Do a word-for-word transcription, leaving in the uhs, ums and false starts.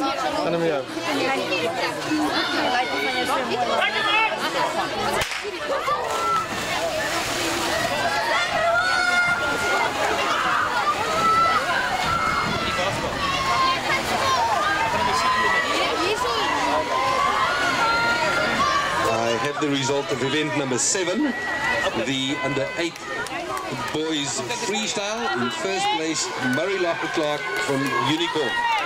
Gaan hem jou. I have the result of event number seven, the under eight boys freestyle. In first place, Murray Locker Clark from Unicorn.